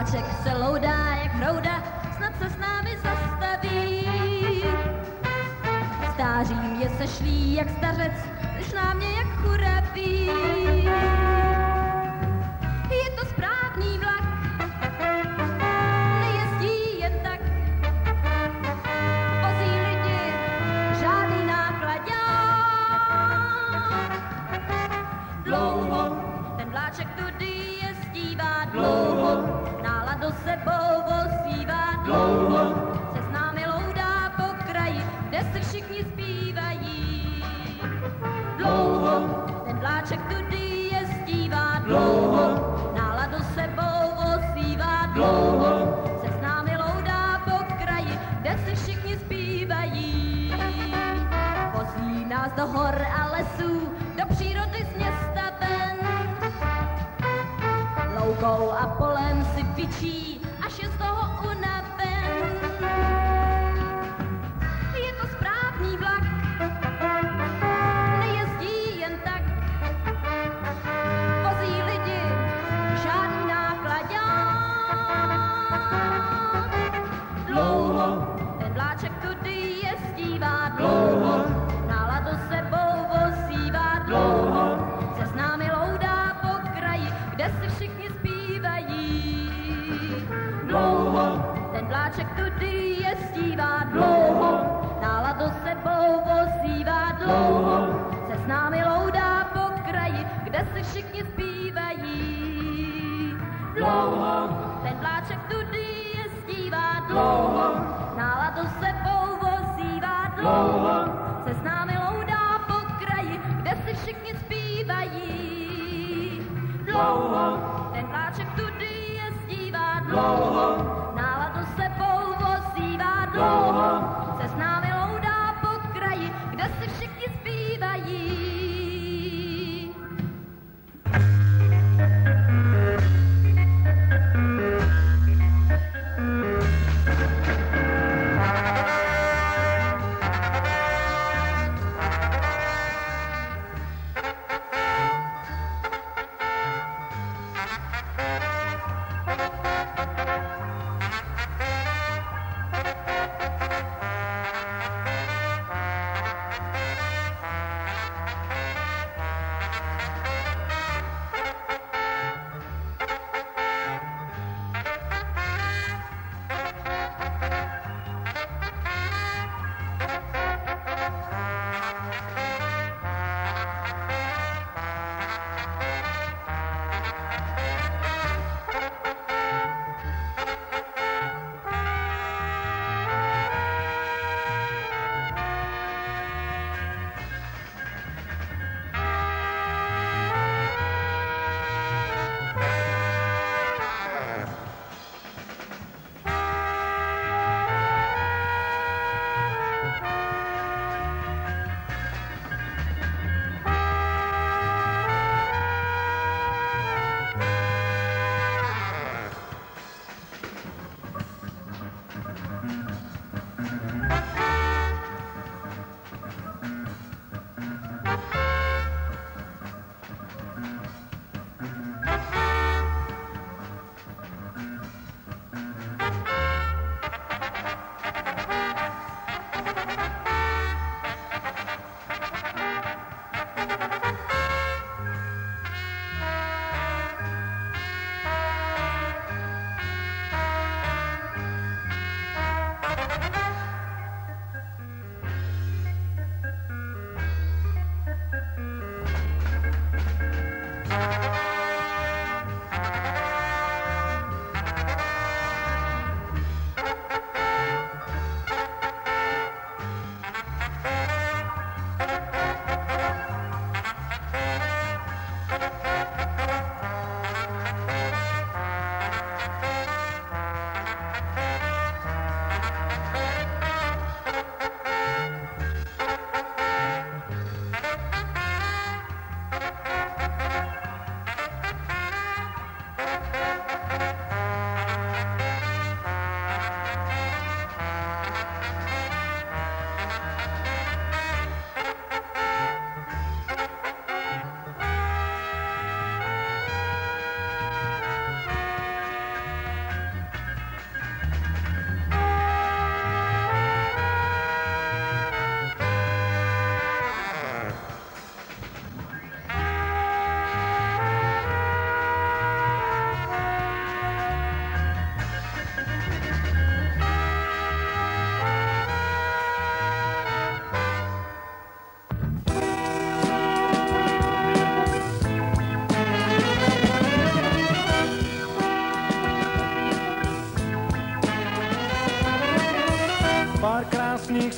vláček se loudá jak hrouda, snad se s námi zastaví. Stářím je sešlý jak stařec, když na mě jak churaví. Je to správný vlak, nejezdí jen tak, vozí lidi, žádný nákladňák. Dlouho ten vláček tudy jezdívá, dlouho náladu sebou vozívá, dlouho se s námi loudá po kraji, kde si všichni zpívají. Dlouho ten vláček tudy jezdívá, dlouho náladu sebou vozívá, dlouho se s námi loudá po kraji, kde si všichni zpívají. Vozí nás do hor a lesů, do přírody z města ven. Loukou a polem si pičí, až je z toho unaven. Je to správný vlak, nejezdí jen tak, vozí lidi, žádný nákladňák. Dlouho ten vláček tudy jezdívá, dlouho náladu sebou vozívá, dlouho se s námi loudá po kraji, kde si všichni zpívají. Dlouho ten vláček tudy jezdívá, dlouho náladu sebou vozívá, dlouho se s námi loudá po kraji, kde si všichni zpívají. Dlouho ten vláček tudy jezdívá, dlouho náladu sebou vozívá, dlouho se s námi loudá po kraji, kde si všichni zpívají. Dlouho ten vláček tudy jezdívá, dlouho náladu sebou vozívá, dlouho se s námi loudá po kraji, kde si všichni zpívají.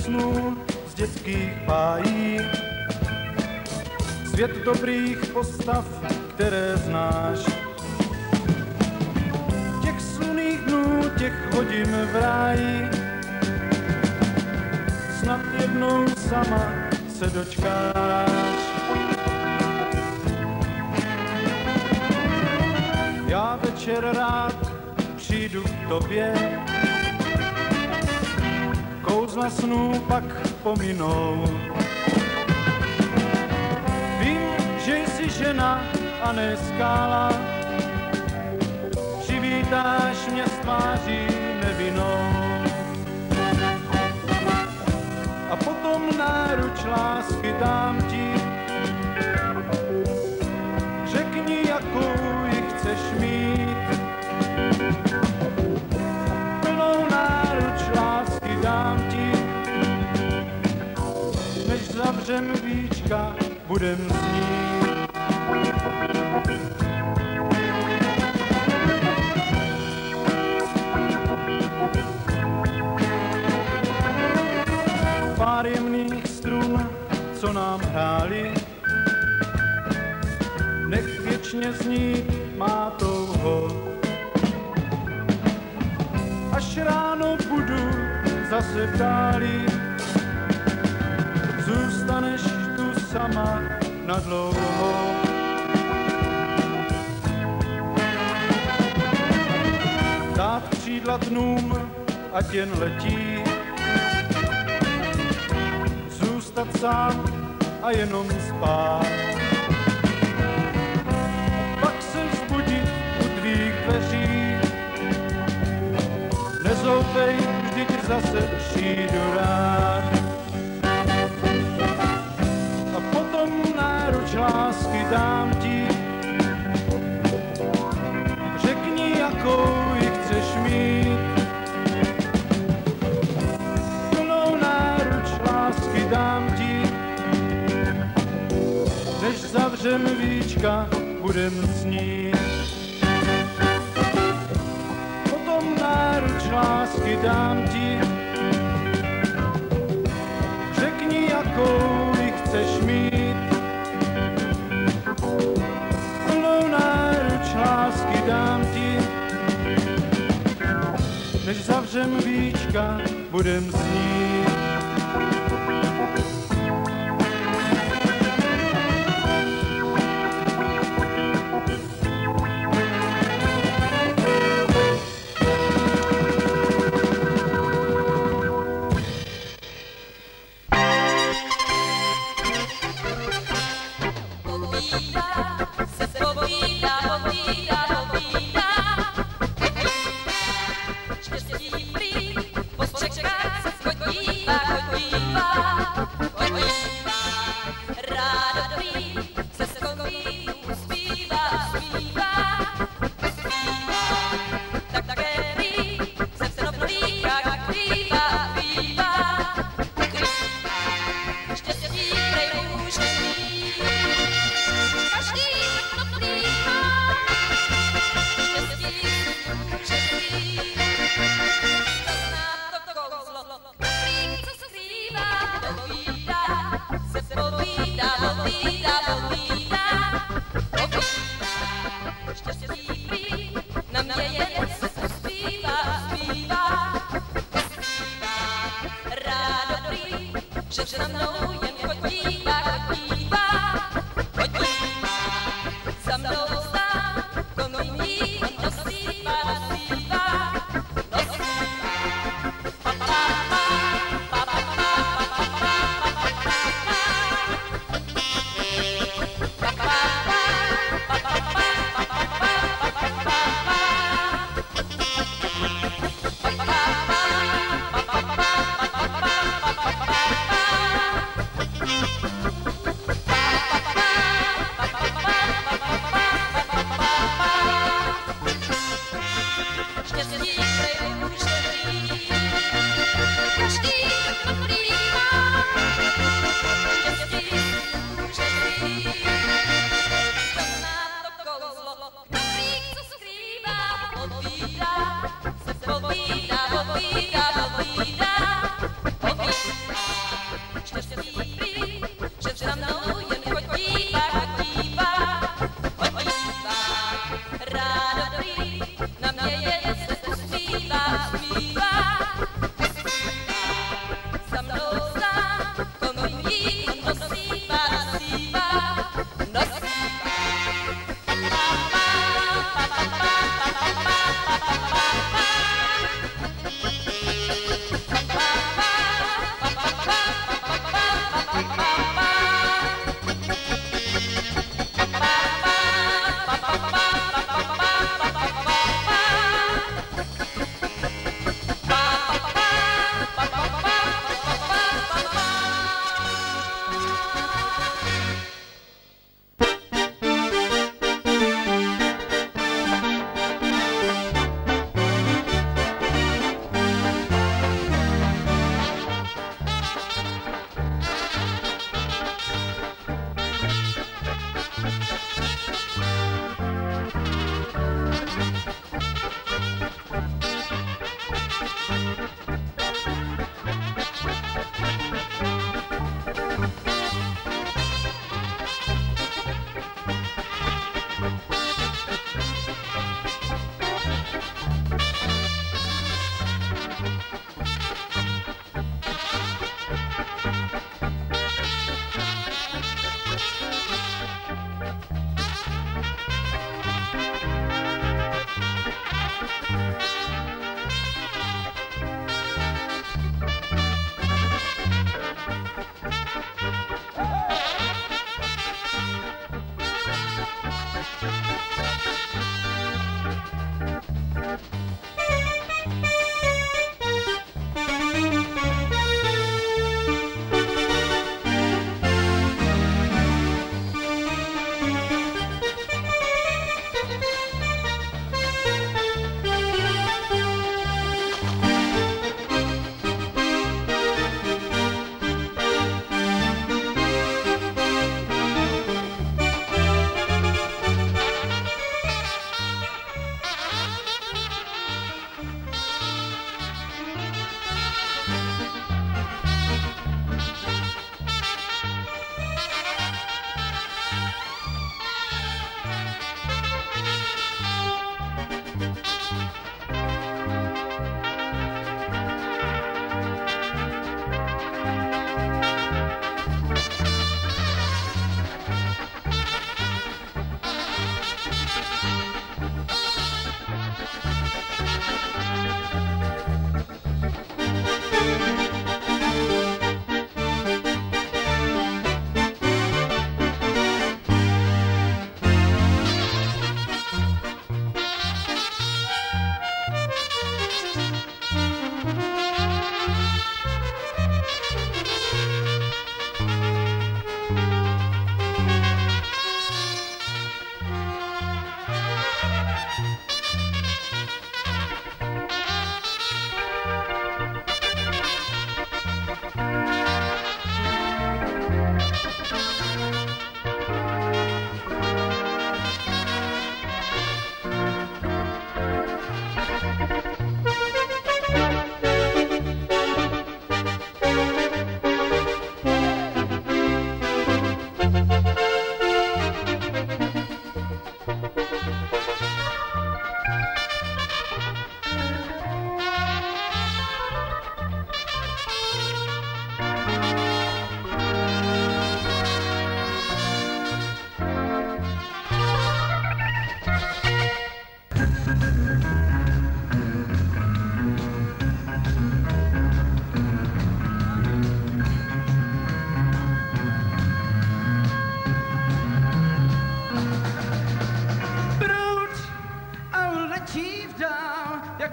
snů z dětských bájí. Svět dobrých postav, které znáš. Těch slunných dnů, těch hodin v ráji. Snad jednou sama se dočkáš. Já večer rád přijdu k tobě, kouzla snů pak pominou. Vím, že jsi žena a ne skála, přivítáš mě s tváří nevinnou. A potom náruč lásky dám ti, řekni, jakou ji chceš mít. Plnou náruč lásky dám ti, než zavřem víčka, budem snít. Pár jemných strun, co nám hráli, nech věčně znít má touho. Až ráno budu zase v dáli, zůstaneš tu sama na dlouho. Dát křídla dnům, ať jen letí, zůstat sám a jenom spát. Pak se vzbudit u tvých dveří, nezoufej, vždyť zase přijdu rád. A potom náruč lásky dám ti, řekni, jakou ji chceš mít. Plnou náruč lásky dám ti, než zavřem víčka, budem snít. Potom náruč lásky dám ti, řekni, jakou ji chceš mít. Plnou náruč lásky dám ti, než zavřem víčka, budem snít.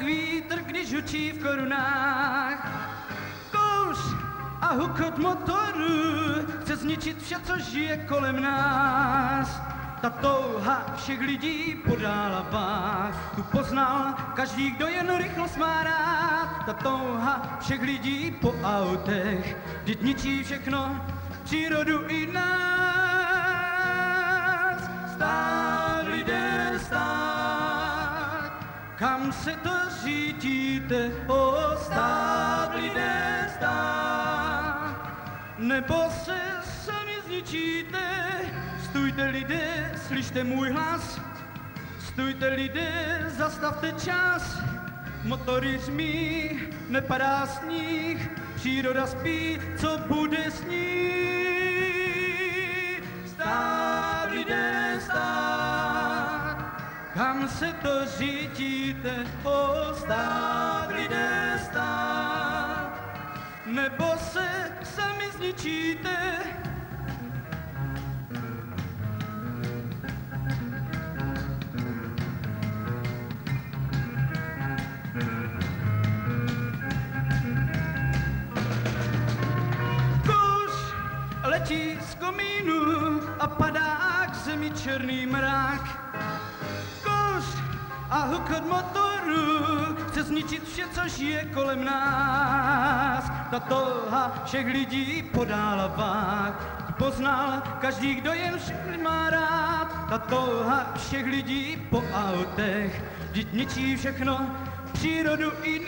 vítr, když hučí v korunách. Kouř a hukot motoru chce zničit vše, co žije kolem nás. Ta touha všech lidí po dálabách, tu poznal každý, kdo jen rychlost má rád. Ta touha všech lidí po autech, vždyť ničí všechno, přírodu i nás. Stát, lidé, stát, kam se to řídíte, o stát, lidé, stát, nebo se sami zničíte. Stůjte lidé, slyšte můj hlas, stůjte lidé, zastavte čas. Motory řmí, nepadá sníh, příroda spí, co bude s ní? Stát, lidé, stát, kam se to řídíte, o stát, lidé, stát, nebo se sami zničíte? Letí z komínu a padá k zemi černý mrak. Kouř a hukot motoru chce zničit vše, co žije kolem nás. Ta touha všech lidí po dálabách poznal každý, kdo jen všechny má rád. Ta touha všech lidí po autech vždyť ničí všechno, přírodu i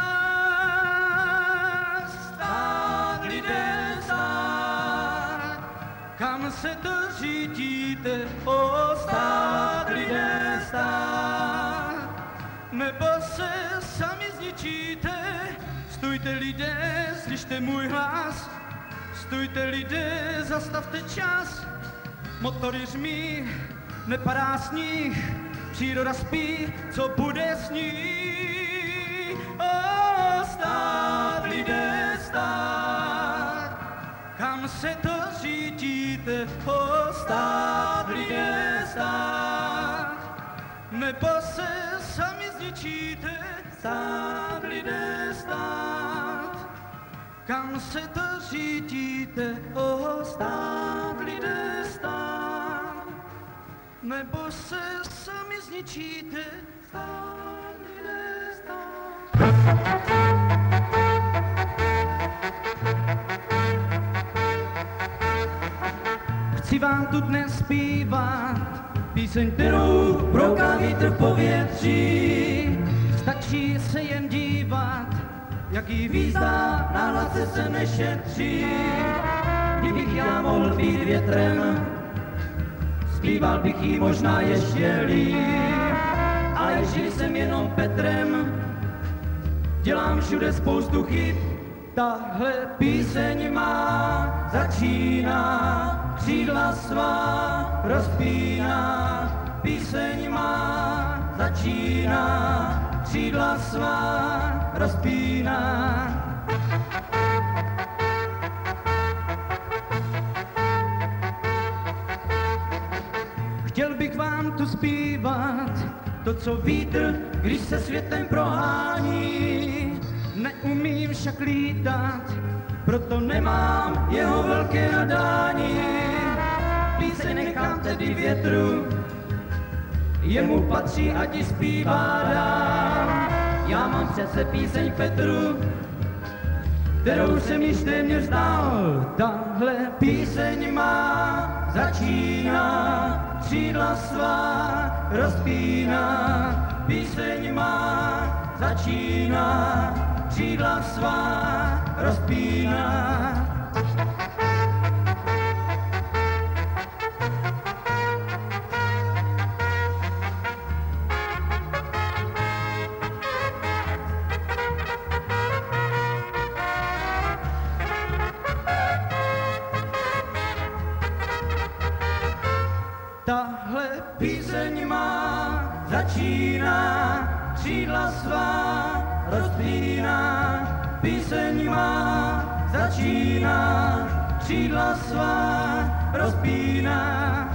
nás. Stát, lidé, stát, kam se to řídíte, o stát, lidé, stát, nebo se sami zničíte? Stůjte lidé, slyšte můj hlas, stůjte lidé, zastavte čas. Motory řmí, nepadá sníh, příroda spí, co bude s ní? O stát, lidé, stát, kam se to řídíte, o stát, lidé, stát, nebo se sami zničíte? Stát, lidé, stát, kam se to řídíte, o stát, lidé, stát, nebo se sami zničíte? Stát, lidé, stát. Chci vám tu dnes zpívat píseň, kterou brouká vítr v povětří. Stačí se jen dívat, jaký výzdá, na hlase se nešetří. Kdybych já mohl být větrem, zpíval bych jí možná ještě líp. Ale ještě jsem jenom Petrem, dělám všude spoustu chyb. Tahle píseň má začíná, křídla svá rozpíná. Píseň má začíná, křídla svá rozpíná. Chtěl bych vám tu zpívat to, co vítr, když se světem prohání. Neumím však lítat, proto nemám jeho velké nadání. Píseň nechám tedy větru, jemu patří, ať ji zpívá dál. Já mám přece píseň Petru, kterou jsem již téměř znal. Tahle píseň má začíná, křídla svá rozpíná. Píseň má začíná, křídla svá rozpíná. Tahle píseň má začíná, křídla svá rozpíná. Píseň má začíná, křídla svá rozpíná.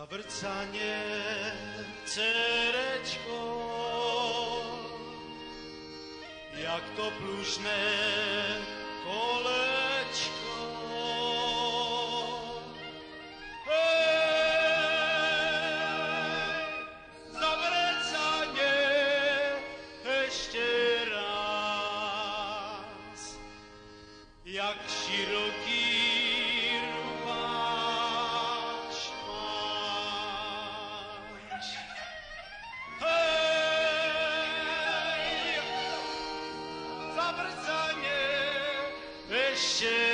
Zavrcaně, dcerečko, jak to plušné kolečko. Hej, zavrcaně ještě raz, jak široký rumáš máš. Hej, zavrcaně ještě